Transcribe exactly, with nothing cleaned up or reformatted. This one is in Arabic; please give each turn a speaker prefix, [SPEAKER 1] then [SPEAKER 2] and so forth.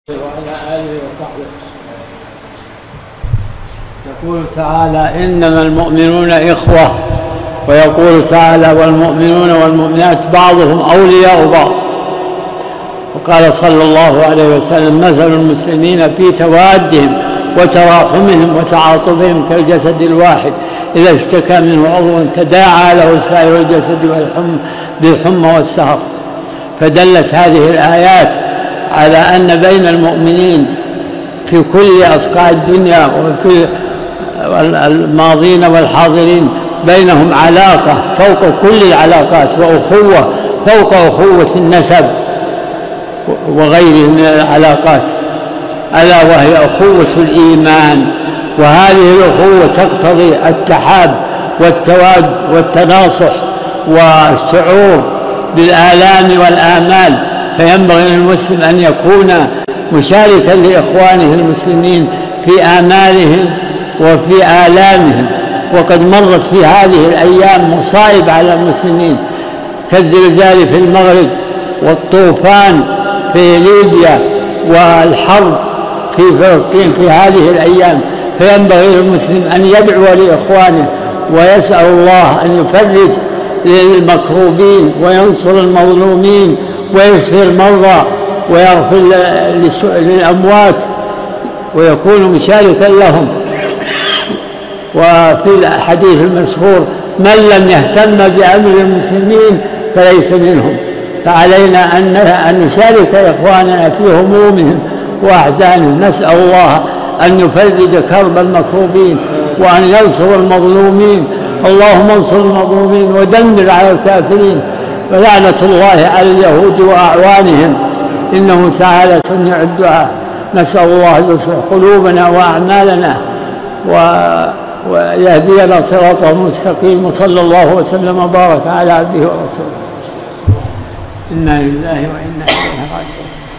[SPEAKER 1] وعلى آله وصحبه. يقول تعالى: إنما المؤمنون إخوة. ويقول تعالى: والمؤمنون والمؤمنات بعضهم أولياء بعض. وقال صلى الله عليه وسلم: مثل المسلمين في توادهم وتراحمهم وتعاطفهم كالجسد الواحد إذا اشتكى منه عضو تداعى له سائر الجسد بالحمى والسهر. فدلت هذه الآيات على أن بين المؤمنين في كل أصقاع الدنيا وفي الماضين والحاضرين بينهم علاقة فوق كل العلاقات، وأخوة فوق أخوة النسب وغيره من العلاقات، ألا وهي أخوة الإيمان. وهذه الأخوة تقتضي التحاب والتواد والتناصح والشعور بالآلام والآمال. فينبغي للمسلم أن يكون مشاركا لإخوانه المسلمين في آمالهم وفي آلامهم. وقد مرت في هذه الأيام مصائب على المسلمين كالزلزال في المغرب والطوفان في ليبيا والحرب في فلسطين في هذه الأيام. فينبغي للمسلم أن يدعو لإخوانه ويسأل الله أن يفرج للمكروبين وينصر المظلومين ويشفي المرضى ويغفر للأموات ويكون مشاركا لهم. وفي الحديث المشهور: من لم يهتم بأمر المسلمين فليس منهم. فعلينا أن نشارك إخواننا في همومهم وأحزانهم. نسأل الله أن يفرج كرب المكروبين وأن ينصر المظلومين. اللهم انصر المظلومين ودمر على الكافرين، ولعنة الله على اليهود وأعوانهم، إنه تعالى سميع الدعاء. نسأل الله أن يصلح قلوبنا وأعمالنا ويهدينا صراطه المستقيم. وصلى الله وسلم وبارك على عبده ورسوله. إنا لله وإنا إليه راجعون.